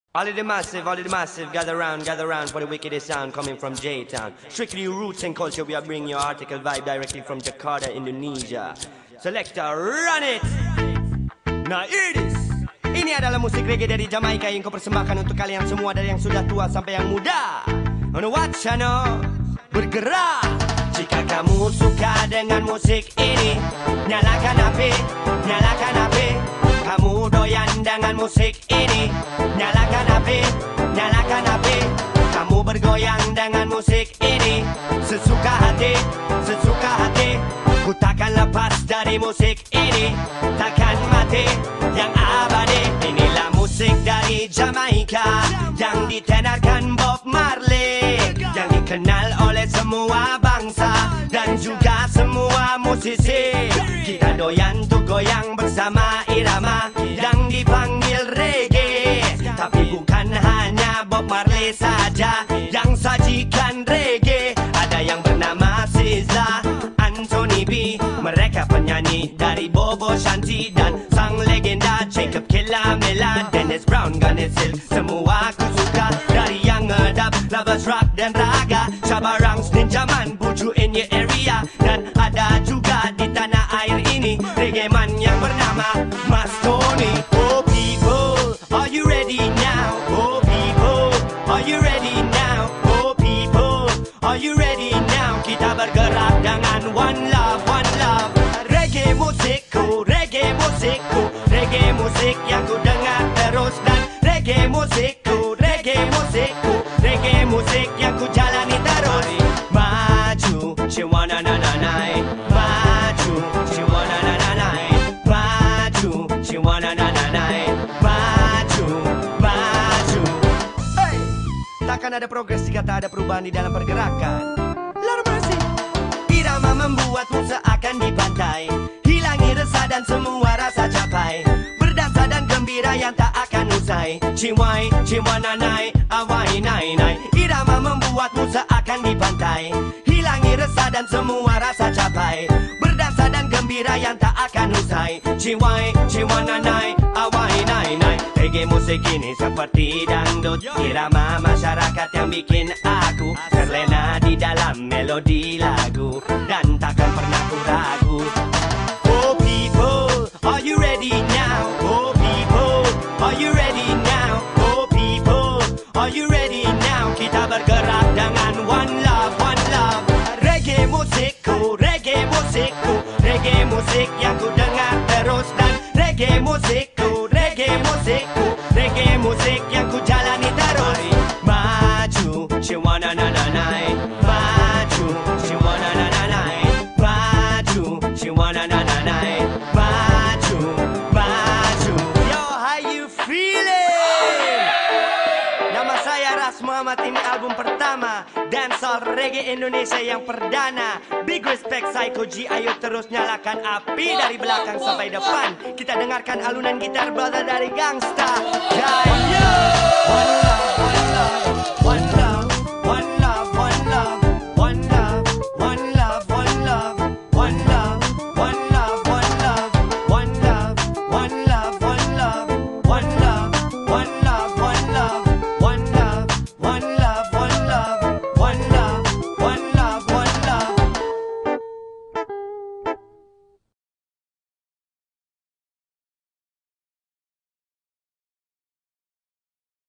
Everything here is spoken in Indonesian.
All of the massive, gather round for the wickedest sound coming from J-Town. Strictly roots and culture, we are bringing your article vibe directly from Jakarta, Indonesia. Selector, run it! Now hear this! Ini adalah musik reggae dari Jamaika yang kau persembahkan untuk kalian semua, dari yang sudah tua sampai yang muda. On what channel? Bergerak! Jika kamu suka dengan musik ini, nyalakan api. Kamu doyan dengan musik ini, nyalakan api. Kamu bergoyang dengan musik ini, sesuka hati. Ku takkan lepas dari musik ini, takkan mati, yang abadi. Inilah musik dari Jamaika yang ditenarkan Bob Marley, yang dikenal oleh semua bangsa dan juga semua musisi. Kita doyan tuh goyang bersama irama yang dipanggil reggae. Tapi bukan hanya Bob Marley saja yang sajikan reggae. Ada yang bernama Sizzla, Anthony B, mereka penyanyi dari Bobo Shanti, dan sang legenda Jacob Killamilla, Dennis Brown, Garnet Hill. Semua aku suka, dari yang ngedap, Lovers Rock dan Raga, Shabba Ranks, Ninja Man, Buju in your area. Dan ada juga di tanah air ini reggae man yang bernama Mas Tony. Oh people, are you ready now? Oh people, are you ready now? Oh people, are you ready now? Kita bergerak dengan one love. Reggae musikku, reggae musik yang ku dengar terus. Dan reggae musikku, reggae musik yang ku jalani terus. Maju, she wanna na-na-nai. Maju, she wanna na-na-nai. Maju, she wanna na-na-nai. Maju. Hey! Takkan ada progres jika tak ada perubahan di dalam pergerakan. Lord mercy. Irama membuatmu seakan dibantai, hilangi resah dan semua rasa capai, berdansa dan gembira yang tak akan usai. Ciwai, ciwananai, awai nai nai. Irama membuatmu seakan dibantai, hilangi resah dan semua rasa capai, berdansa dan gembira yang tak akan usai. Ciwai, ciwananai, awai nai nai. Reggae musik ini seperti dangdut, irama masyarakat yang bikin aku terlena di dalam melodi lagu, dan takkan pernah ku ragu. Oh people, are you ready now? Oh people, are you ready now? Oh people, are you ready now? Kita bergerak dengan one love. Reggae musikku, reggae musik yang ku dengar terus. Dan reggae musikku, reggae musik yang ku jalani terus. Maju, she wanna na-na-nai. Maju, she wanna na-na-nai. Maju, she wanna na-na-nai. Maju. Yo, how you feeling? Nama saya Ras Muhammad, ini album pertama dancehall reggae Indonesia yang perdana. Big respect Psycho G, ayo terus nyalakan api dari belakang sampai depan. Kita dengarkan alunan gitar brother dari Gangsta. One love.